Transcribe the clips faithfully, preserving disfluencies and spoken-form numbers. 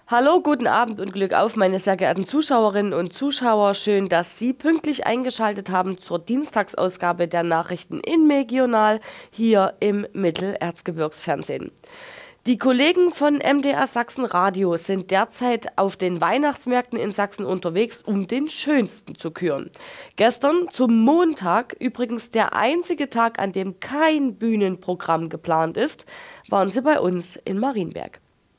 Hallo, guten Abend und Glück auf, meine sehr geehrten Zuschauerinnen und Zuschauer. Schön, dass Sie pünktlich eingeschaltet haben zur Dienstagsausgabe der Nachrichten in Megional hier im Mittelerzgebirgsfernsehen. Die Kollegen von M D R Sachsen Radio sind derzeit auf den Weihnachtsmärkten in Sachsen unterwegs, um den schönsten zu küren. Gestern zum Montag, übrigens der einzige Tag, an dem kein Bühnenprogramm geplant ist, waren sie bei uns in Marienberg.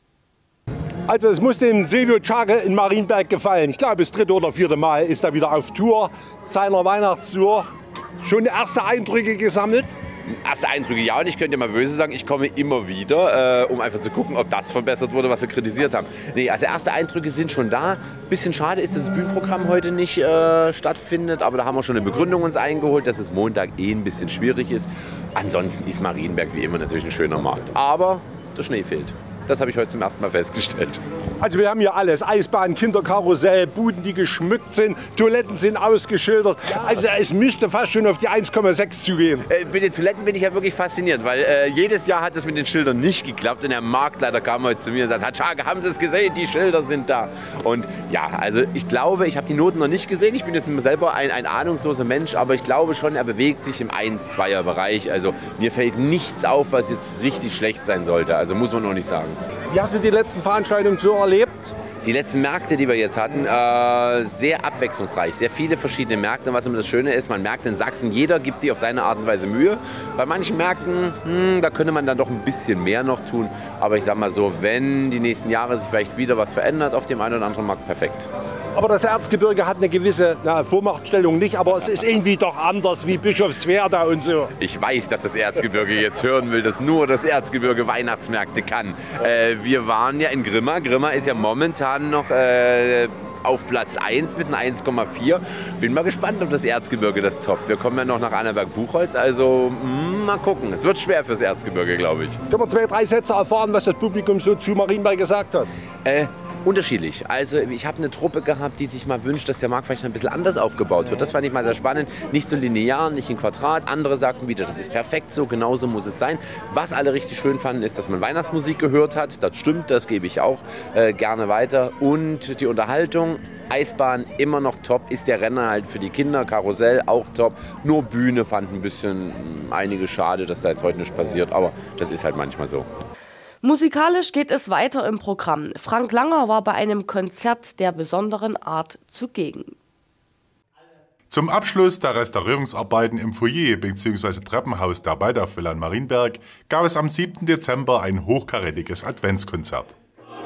Also es muss dem Silvio Czarre in Marienberg gefallen. Ich glaube, das dritte oder vierte Mal ist er wieder auf Tour, seiner Weihnachtstour. Schon erste Eindrücke gesammelt? Erste Eindrücke, ja, und ich könnte mal böse sagen, ich komme immer wieder, äh, um einfach zu gucken, ob das verbessert wurde, was wir kritisiert haben. Nee, also erste Eindrücke sind schon da. Bisschen schade ist, dass das Bühnenprogramm heute nicht äh, stattfindet, aber da haben wir schon eine Begründung uns eingeholt, dass es Montag eh ein bisschen schwierig ist. Ansonsten ist Marienberg wie immer natürlich ein schöner Markt, aber der Schnee fehlt. Das habe ich heute zum ersten Mal festgestellt. Also wir haben hier alles, Eisbahn, Kinderkarussell, Buden, die geschmückt sind, Toiletten sind ausgeschildert. Ja. Also es müsste fast schon auf die eins Komma sechs zugehen. Äh, mit den Toiletten bin ich ja wirklich fasziniert, weil äh, jedes Jahr hat das mit den Schildern nicht geklappt. Und der Marktleiter kam heute zu mir und sagte, Herr Czarre, haben Sie es gesehen, die Schilder sind da. Und ja, also ich glaube, ich habe die Noten noch nicht gesehen. Ich bin jetzt selber ein, ein ahnungsloser Mensch, aber ich glaube schon, er bewegt sich im eins-Zweier-Bereich. Also mir fällt nichts auf, was jetzt richtig schlecht sein sollte. Also muss man noch nicht sagen. Wie hast du die letzten Veranstaltungen so erlebt? Die letzten Märkte, die wir jetzt hatten, äh, sehr abwechslungsreich, sehr viele verschiedene Märkte. Und was immer das Schöne ist, man merkt in Sachsen, jeder gibt sich auf seine Art und Weise Mühe. Bei manchen Märkten, hm, da könnte man dann doch ein bisschen mehr noch tun. Aber ich sag mal so, wenn die nächsten Jahre sich vielleicht wieder was verändert auf dem einen oder anderen Markt, perfekt. Aber das Erzgebirge hat eine gewisse na, Vormachtstellung nicht, aber es ist irgendwie doch anders wie Bischofswerda und so. Ich weiß, dass das Erzgebirge jetzt hören will, dass nur das Erzgebirge Weihnachtsmärkte kann. Äh, wir waren ja in Grimma. Grimma ist ja momentan noch äh, auf Platz eins mit einer eins Komma vier. Bin mal gespannt, ob das Erzgebirge das toppt. Wir kommen ja noch nach Annaberg-Buchholz, also mh, mal gucken. Es wird schwer fürs Erzgebirge, glaube ich. Können wir zwei, drei Sätze erfahren, was das Publikum so zu Marienberg gesagt hat? Äh, Unterschiedlich. Also ich habe eine Truppe gehabt, die sich mal wünscht, dass der Markt vielleicht ein bisschen anders aufgebaut wird. Das fand ich mal sehr spannend. Nicht so linear, nicht in Quadrat. Andere sagten wieder, das ist perfekt so, genauso muss es sein. Was alle richtig schön fanden, ist, dass man Weihnachtsmusik gehört hat. Das stimmt, das gebe ich auch äh, gerne weiter. Und die Unterhaltung, Eisbahn immer noch top, ist der Renner halt für die Kinder, Karussell auch top. Nur Bühne fanden ein bisschen mh, einige schade, dass da jetzt heute nicht passiert. Aber das ist halt manchmal so. Musikalisch geht es weiter im Programm. Frank Langer war bei einem Konzert der besonderen Art zugegen. Zum Abschluss der Restaurierungsarbeiten im Foyer bzw. Treppenhaus der Waldorfvilla in Marienberg gab es am siebten Dezember ein hochkarätiges Adventskonzert.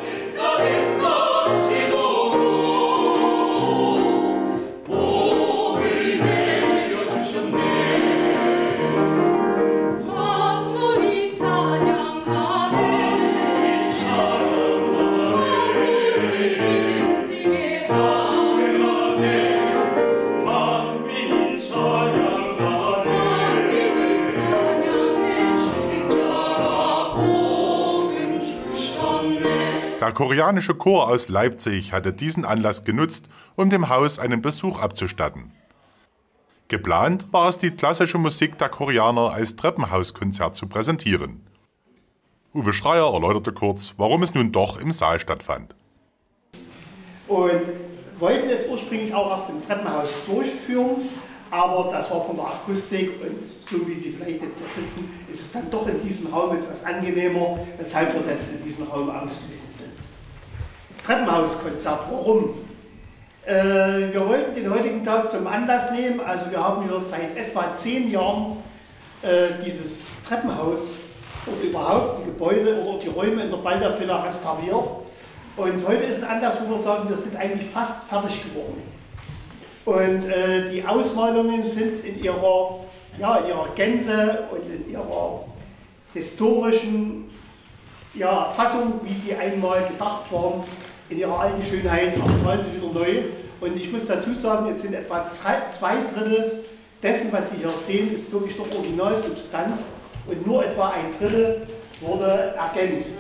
Der koreanische Chor aus Leipzig hatte diesen Anlass genutzt, um dem Haus einen Besuch abzustatten. Geplant war es, die klassische Musik der Koreaner als Treppenhauskonzert zu präsentieren. Uwe Schreier erläuterte kurz, warum es nun doch im Saal stattfand. Und wollten es ursprünglich auch erst im Treppenhaus durchführen, aber das war von der Akustik und so wie Sie vielleicht jetzt hier sitzen, ist es dann doch in diesem Raum etwas angenehmer, weshalb wir das in diesem Raum auswählen sind. Treppenhauskonzert, warum? Äh, wir wollten den heutigen Tag zum Anlass nehmen, also wir haben hier seit etwa zehn Jahren äh, dieses Treppenhaus oder überhaupt die Gebäude oder die Räume in der Waldorfvilla restauriert. Und heute ist ein Anlass, wo wir sagen, wir sind eigentlich fast fertig geworden. Und äh, die Ausmalungen sind in ihrer, ja, in ihrer Gänze und in ihrer historischen ja, Fassung, wie sie einmal gedacht waren, in ihrer alten Schönheit, erstrahlen sie wieder neu. Und ich muss dazu sagen, es sind etwa zwei, zwei Drittel dessen, was Sie hier sehen, ist wirklich noch Originalsubstanz und nur etwa ein Drittel wurde ergänzt.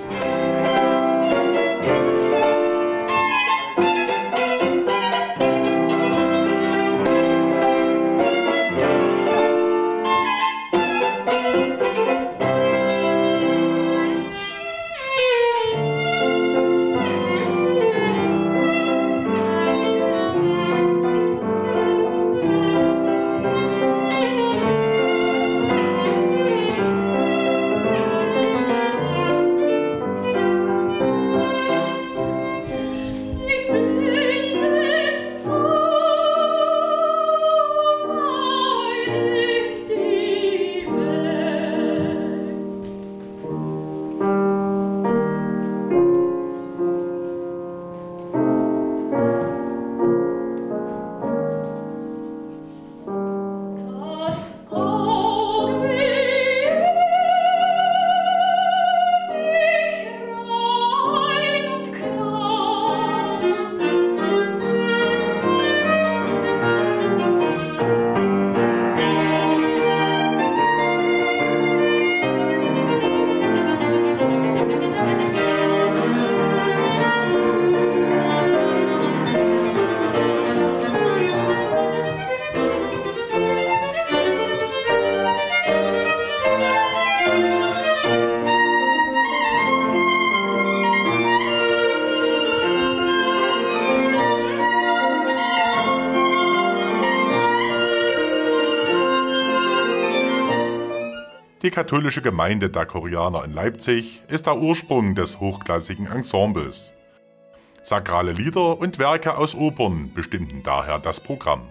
Die katholische Gemeinde der Koreaner in Leipzig ist der Ursprung des hochklassigen Ensembles. Sakrale Lieder und Werke aus Opern bestimmten daher das Programm.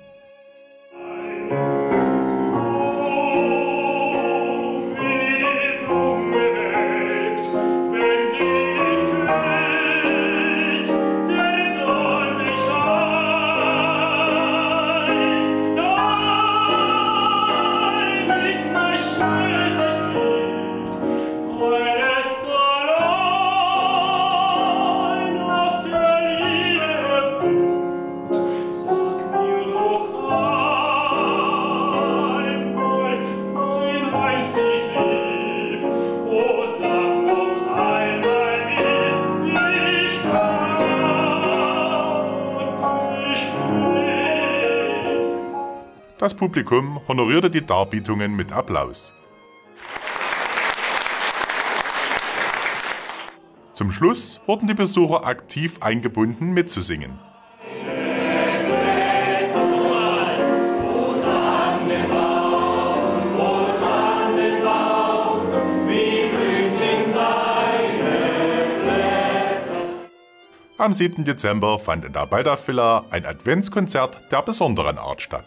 Das Publikum honorierte die Darbietungen mit Applaus. Zum Schluss wurden die Besucher aktiv eingebunden, mitzusingen. Am siebten Dezember fand in der Beider Villa ein Adventskonzert der besonderen Art statt.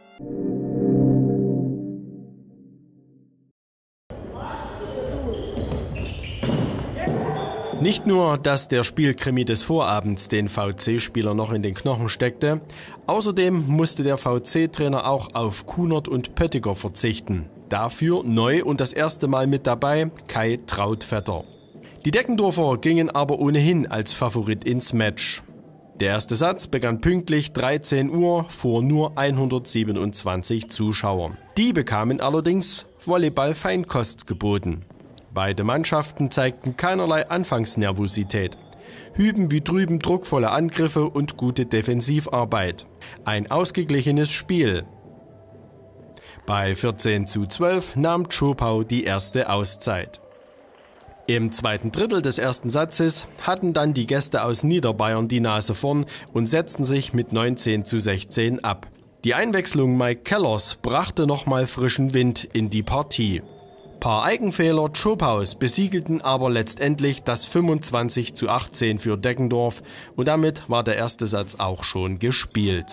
Nicht nur, dass der Spielkrimi des Vorabends den V C-Spieler noch in den Knochen steckte, außerdem musste der V C-Trainer auch auf Kunert und Pöttiger verzichten. Dafür neu und das erste Mal mit dabei Kai Trautvetter. Die Deggendorfer gingen aber ohnehin als Favorit ins Match. Der erste Satz begann pünktlich dreizehn Uhr vor nur hundertsiebenundzwanzig Zuschauern. Die bekamen allerdings Volleyball-Feinkost geboten. Beide Mannschaften zeigten keinerlei Anfangsnervosität. Hüben wie drüben druckvolle Angriffe und gute Defensivarbeit. Ein ausgeglichenes Spiel. Bei vierzehn zu zwölf nahm Zschopau die erste Auszeit. Im zweiten Drittel des ersten Satzes hatten dann die Gäste aus Niederbayern die Nase vorn und setzten sich mit neunzehn zu sechzehn ab. Die Einwechslung Mike Kellers brachte nochmal frischen Wind in die Partie. Paar Eigenfehler Zschopaus besiegelten aber letztendlich das fünfundzwanzig zu achtzehn für Deggendorf und damit war der erste Satz auch schon gespielt.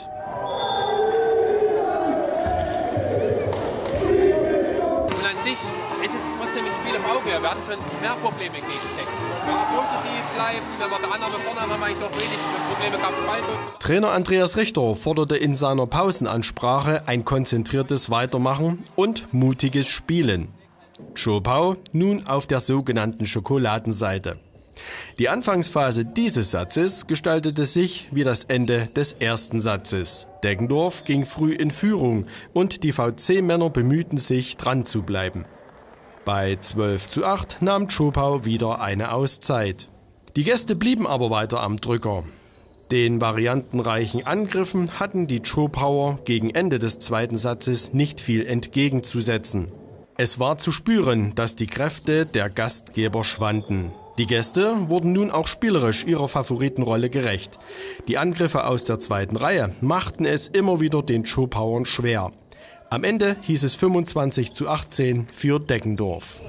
Und an sich ist es trotzdem ein Spiel im Auge. Wir hatten schon mehr Probleme gegen Decken. Ja, positiv bleiben, wenn wir der Annahme vorne haben, haben wir eigentlich auch wenig Probleme gehabt. Trainer Andreas Richter forderte in seiner Pausenansprache ein konzentriertes Weitermachen und mutiges Spielen. Zschopau nun auf der sogenannten Schokoladenseite. Die Anfangsphase dieses Satzes gestaltete sich wie das Ende des ersten Satzes. Deggendorf ging früh in Führung und die V C-Männer bemühten sich, dran zu bleiben. Bei zwölf zu acht nahm Zschopau wieder eine Auszeit. Die Gäste blieben aber weiter am Drücker. Den variantenreichen Angriffen hatten die Zschopauer gegen Ende des zweiten Satzes nicht viel entgegenzusetzen. Es war zu spüren, dass die Kräfte der Gastgeber schwanden. Die Gäste wurden nun auch spielerisch ihrer Favoritenrolle gerecht. Die Angriffe aus der zweiten Reihe machten es immer wieder den Zschopauern schwer. Am Ende hieß es fünfundzwanzig zu achtzehn für Deggendorf.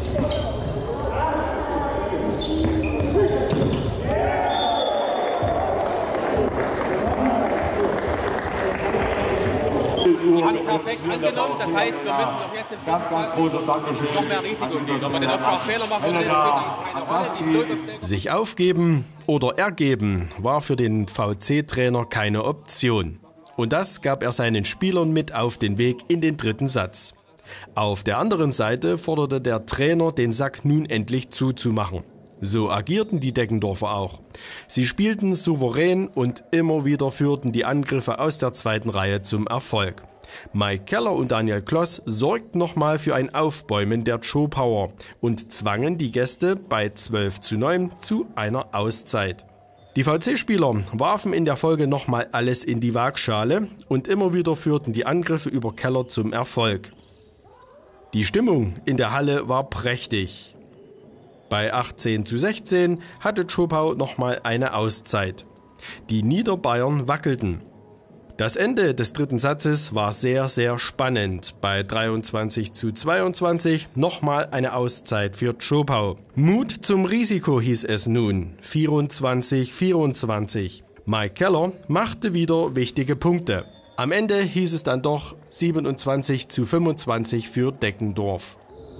Die haben perfekt angenommen, das heißt, wir müssen doch jetzt in ganz, ganz großes Dankeschön noch mehr Risiko gehen. Ob wir den auch Fehler machen, das spielt eigentlich keine Rolle. Sich aufgeben oder ergeben war für den V C-Trainer keine Option. Und das gab er seinen Spielern mit auf den Weg in den dritten Satz. Auf der anderen Seite forderte der Trainer, den Sack nun endlich zuzumachen. So agierten die Deggendorfer auch. Sie spielten souverän und immer wieder führten die Angriffe aus der zweiten Reihe zum Erfolg. Mike Keller und Daniel Kloss sorgten nochmal für ein Aufbäumen der Zschopauer und zwangen die Gäste bei zwölf zu neun zu einer Auszeit. Die V C-Spieler warfen in der Folge nochmal alles in die Waagschale und immer wieder führten die Angriffe über Keller zum Erfolg. Die Stimmung in der Halle war prächtig. Bei achtzehn zu sechzehn hatte Zschopau nochmal eine Auszeit. Die Niederbayern wackelten. Das Ende des dritten Satzes war sehr, sehr spannend. Bei dreiundzwanzig zu zweiundzwanzig nochmal eine Auszeit für Zschopau. Mut zum Risiko hieß es nun. vierundzwanzig vierundzwanzig. Mike Keller machte wieder wichtige Punkte. Am Ende hieß es dann doch siebenundzwanzig zu fünfundzwanzig für Deckendorf.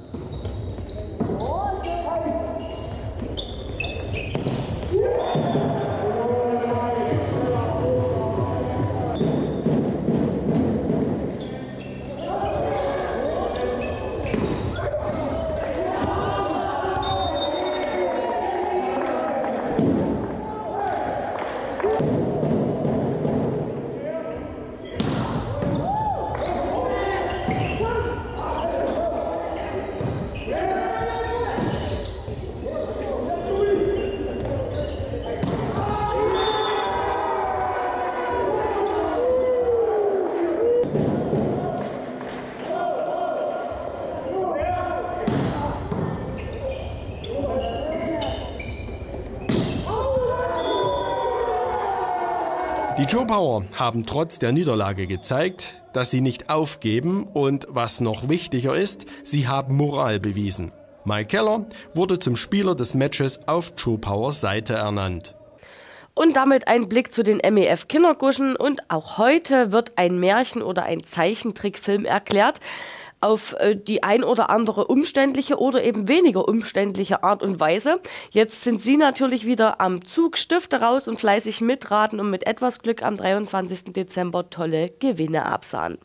Die Zschopauer haben trotz der Niederlage gezeigt, dass sie nicht aufgeben und, was noch wichtiger ist, sie haben Moral bewiesen. Mike Keller wurde zum Spieler des Matches auf Zschopauers Seite ernannt. Und damit ein Blick zu den M E F Kinderguschen. Und auch heute wird ein Märchen- oder ein Zeichentrickfilm erklärt. Auf die ein oder andere umständliche oder eben weniger umständliche Art und Weise. Jetzt sind Sie natürlich wieder am Zug, Stifte raus und fleißig mitraten und mit etwas Glück am dreiundzwanzigsten Dezember tolle Gewinne absahen.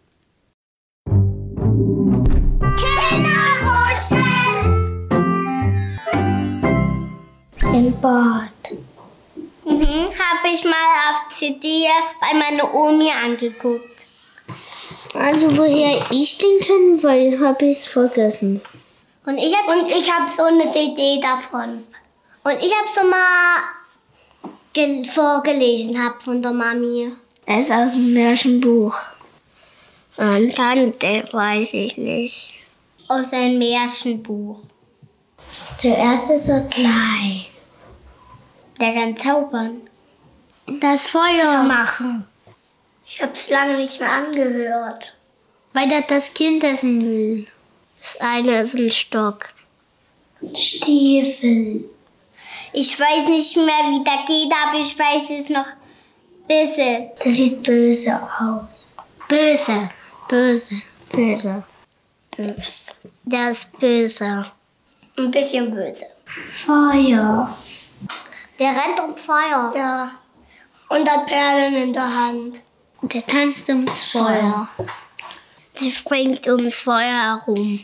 Kinderguschen! Im Bad. Mhm, habe ich mal auf C D bei meiner Omi angeguckt. Also woher ich den kenne, weil habe ich es vergessen. Und ich habe und ich habe so eine C D davon. Und ich habe so mal vorgelesen hab von der Mami. Es ist aus dem Märchenbuch. Und Tante weiß ich nicht. Aus einem Märchenbuch. Zuerst ist er klein. Der kann zaubern. Das Feuer machen. Ich hab's lange nicht mehr angehört. Weil er das Kind essen will. Das eine ist ein Stock. Stiefel. Ich weiß nicht mehr, wie der geht, aber ich weiß es noch böse. Das sieht böse aus. Böse. Böse. Böse. Böse. Der ist böse. Ein bisschen böse. Feuer. Der rennt um Feuer. Ja. Und hat Perlen in der Hand. Der tanzt ums Feuer. Sie springt ums Feuer herum.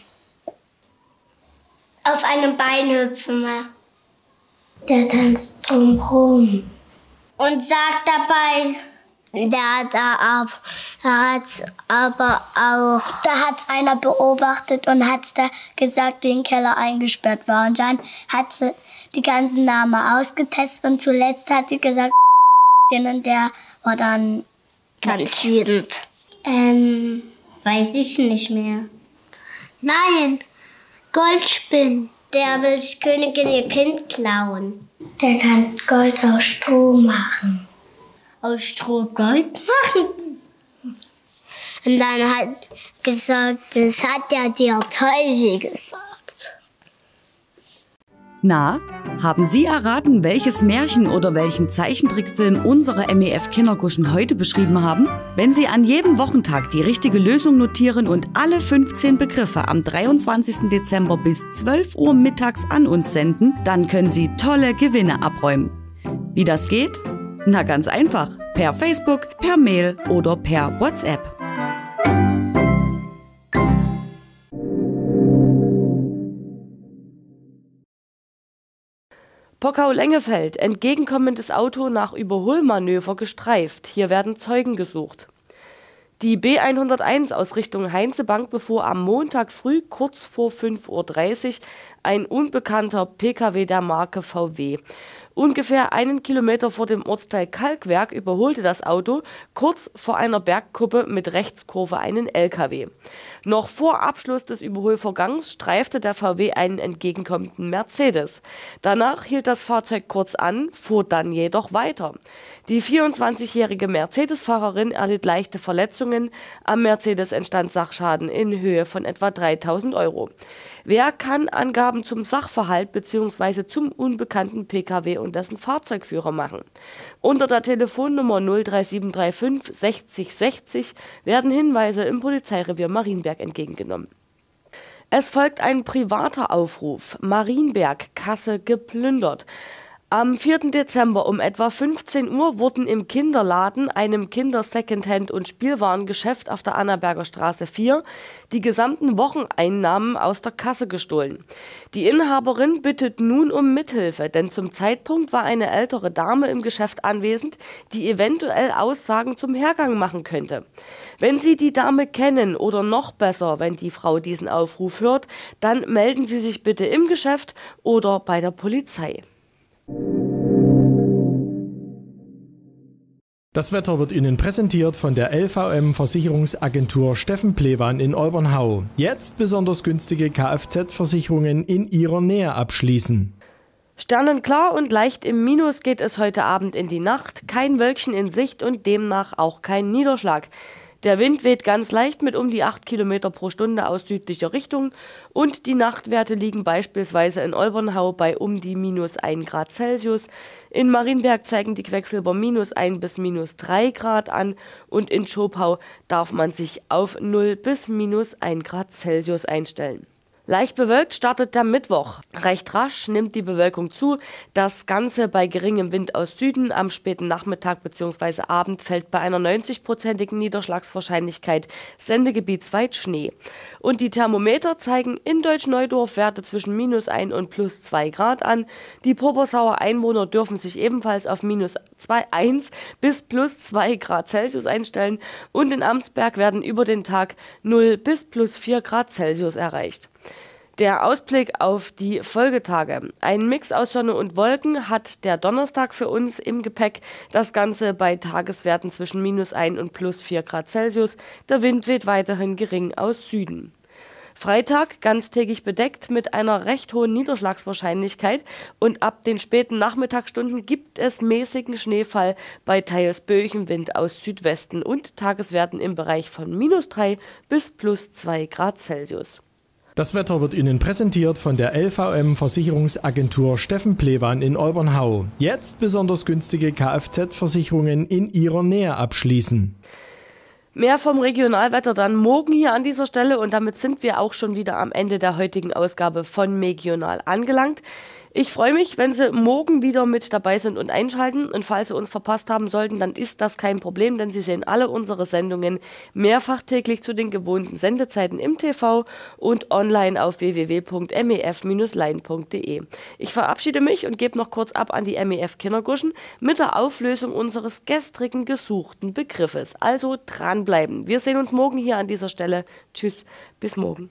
Auf einem Bein hüpfen wir. Der tanzt drumherum. Und sagt dabei, der hat da ab, da hat's aber auch, da hat's einer beobachtet und hat's da gesagt, die in den Keller eingesperrt war. Und dann hat sie die ganzen Namen ausgetestet und zuletzt hat sie gesagt, und der war dann ganz wütend. Ähm, weiß ich nicht mehr. Nein, Goldspinn. Der will die Königin ihr Kind klauen. Der kann Gold aus Stroh machen. Aus Stroh Gold machen? Und dann hat gesagt, das hat ja der Teufel gesagt. Na, haben Sie erraten, welches Märchen oder welchen Zeichentrickfilm unsere M E F Kinderguschen heute beschrieben haben? Wenn Sie an jedem Wochentag die richtige Lösung notieren und alle fünfzehn Begriffe am dreiundzwanzigsten Dezember bis zwölf Uhr mittags an uns senden, dann können Sie tolle Gewinne abräumen. Wie das geht? Na ganz einfach, per Facebook, per Mail oder per WhatsApp. Pockau-Lengefeld, entgegenkommendes Auto nach Überholmanöver gestreift. Hier werden Zeugen gesucht. Die B hunderteins aus Richtung Heinzebank befuhr am Montag früh kurz vor fünf Uhr dreißig ein unbekannter Pkw der Marke V W. Ungefähr einen Kilometer vor dem Ortsteil Kalkwerk überholte das Auto kurz vor einer Bergkuppe mit Rechtskurve einen L K W. Noch vor Abschluss des Überholvorgangs streifte der V W einen entgegenkommenden Mercedes. Danach hielt das Fahrzeug kurz an, fuhr dann jedoch weiter. Die vierundzwanzigjährige Mercedes-Fahrerin erlitt leichte Verletzungen. Am Mercedes entstand Sachschaden in Höhe von etwa dreitausend Euro. Wer kann Angaben zum Sachverhalt bzw. zum unbekannten P K W und dessen Fahrzeugführer machen? Unter der Telefonnummer null drei sieben drei fünf sechzig sechzig werden Hinweise im Polizeirevier Marienberg entgegengenommen. Es folgt ein privater Aufruf. Marienberg, Kasse geplündert. Am vierten Dezember um etwa fünfzehn Uhr wurden im Kinderladen, einem Kinder-Secondhand- und Spielwarengeschäft auf der Annaberger Straße vier, die gesamten Wocheneinnahmen aus der Kasse gestohlen. Die Inhaberin bittet nun um Mithilfe, denn zum Zeitpunkt war eine ältere Dame im Geschäft anwesend, die eventuell Aussagen zum Hergang machen könnte. Wenn Sie die Dame kennen oder noch besser, wenn die Frau diesen Aufruf hört, dann melden Sie sich bitte im Geschäft oder bei der Polizei. Das Wetter wird Ihnen präsentiert von der L V M-Versicherungsagentur Steffen Plewan in Olbernhau. Jetzt besonders günstige Kfz-Versicherungen in Ihrer Nähe abschließen. Sternenklar und leicht im Minus geht es heute Abend in die Nacht. Kein Wölkchen in Sicht und demnach auch kein Niederschlag. Der Wind weht ganz leicht mit um die acht Kilometer pro Stunde aus südlicher Richtung und die Nachtwerte liegen beispielsweise in Olbernhau bei um die minus ein Grad Celsius. In Marienberg zeigen die Quecksilber minus ein bis minus drei Grad an und in Schopau darf man sich auf null bis minus ein Grad Celsius einstellen. Leicht bewölkt startet der Mittwoch. Recht rasch nimmt die Bewölkung zu. Das Ganze bei geringem Wind aus Süden. Am späten Nachmittag bzw. Abend fällt bei einer neunzig-prozentigen Niederschlagswahrscheinlichkeit sendegebietsweit Schnee. Und die Thermometer zeigen in Deutsch-Neudorf Werte zwischen minus ein und plus zwei Grad an. Die Pobersauer Einwohner dürfen sich ebenfalls auf minus eins bis plus zwei Grad Celsius einstellen. Und in Amsberg werden über den Tag null bis plus vier Grad Celsius erreicht. Der Ausblick auf die Folgetage. Ein Mix aus Sonne und Wolken hat der Donnerstag für uns im Gepäck. Das Ganze bei Tageswerten zwischen minus ein und plus vier Grad Celsius. Der Wind weht weiterhin gering aus Süden. Freitag ganztägig bedeckt mit einer recht hohen Niederschlagswahrscheinlichkeit und ab den späten Nachmittagsstunden gibt es mäßigen Schneefall bei teils böigem Wind aus Südwesten und Tageswerten im Bereich von minus drei bis plus zwei Grad Celsius. Das Wetter wird Ihnen präsentiert von der L V M-Versicherungsagentur Steffen Plewan in Olbernhau. Jetzt besonders günstige Kfz-Versicherungen in Ihrer Nähe abschließen. Mehr vom Regionalwetter dann morgen hier an dieser Stelle und damit sind wir auch schon wieder am Ende der heutigen Ausgabe von Megional angelangt. Ich freue mich, wenn Sie morgen wieder mit dabei sind und einschalten. Und falls Sie uns verpasst haben sollten, dann ist das kein Problem, denn Sie sehen alle unsere Sendungen mehrfach täglich zu den gewohnten Sendezeiten im T V und online auf w w w punkt m e f Bindestrich line punkt d e. Ich verabschiede mich und gebe noch kurz ab an die M E F Kinderguschen mit der Auflösung unseres gestrigen gesuchten Begriffes. Also dranbleiben. Wir sehen uns morgen hier an dieser Stelle. Tschüss, bis morgen.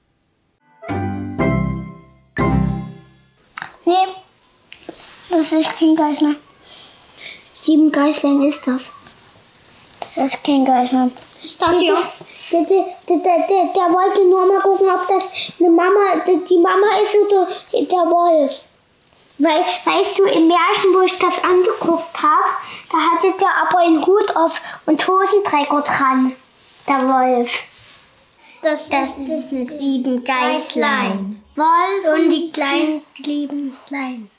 Nee, das ist kein Geißlein. Sieben Geißlein ist das. Das ist kein Geißlein. Das hier? Der, der, der, der, der wollte nur mal gucken, ob das eine Mama, die Mama ist oder der Wolf. Weil, weißt du, im Märchen, wo ich das angeguckt habe, da hatte der aber einen Hut auf und Hosenträger dran, der Wolf. Das, das sind sieben Geißlein. Wolf und die kleinen lieben Kleinen.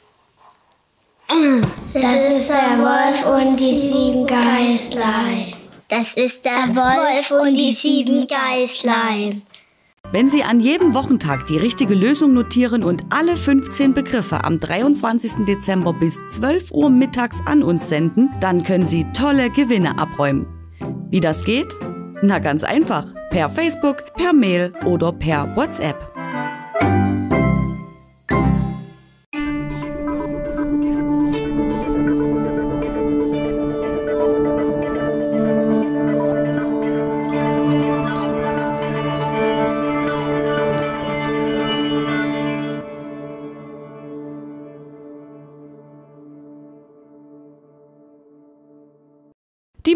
Das ist der Wolf und die sieben Geißlein. Das ist der Wolf und die sieben Geißlein. Wenn Sie an jedem Wochentag die richtige Lösung notieren und alle fünfzehn Begriffe am dreiundzwanzigsten Dezember bis zwölf Uhr mittags an uns senden, dann können Sie tolle Gewinne abräumen. Wie das geht? Na ganz einfach. Per Facebook, per Mail oder per WhatsApp.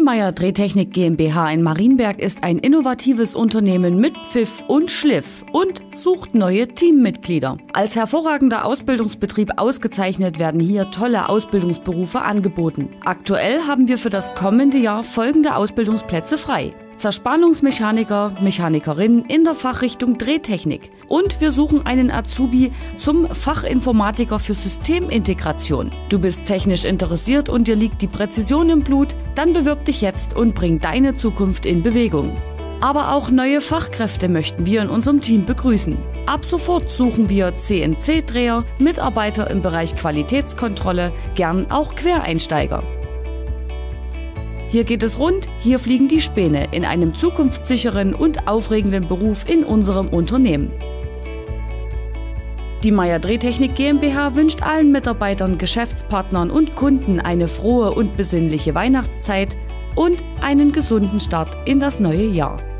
Meyer Drehtechnik GmbH in Marienberg ist ein innovatives Unternehmen mit Pfiff und Schliff und sucht neue Teammitglieder. Als hervorragender Ausbildungsbetrieb ausgezeichnet werden hier tolle Ausbildungsberufe angeboten. Aktuell haben wir für das kommende Jahr folgende Ausbildungsplätze frei: Zerspannungsmechaniker, Mechanikerin in der Fachrichtung Drehtechnik. Und wir suchen einen Azubi zum Fachinformatiker für Systemintegration. Du bist technisch interessiert und dir liegt die Präzision im Blut? Dann bewirb dich jetzt und bring deine Zukunft in Bewegung. Aber auch neue Fachkräfte möchten wir in unserem Team begrüßen. Ab sofort suchen wir C N C-Dreher, Mitarbeiter im Bereich Qualitätskontrolle, gern auch Quereinsteiger. Hier geht es rund, hier fliegen die Späne in einem zukunftssicheren und aufregenden Beruf in unserem Unternehmen. Die Meyer Drehtechnik GmbH wünscht allen Mitarbeitern, Geschäftspartnern und Kunden eine frohe und besinnliche Weihnachtszeit und einen gesunden Start in das neue Jahr.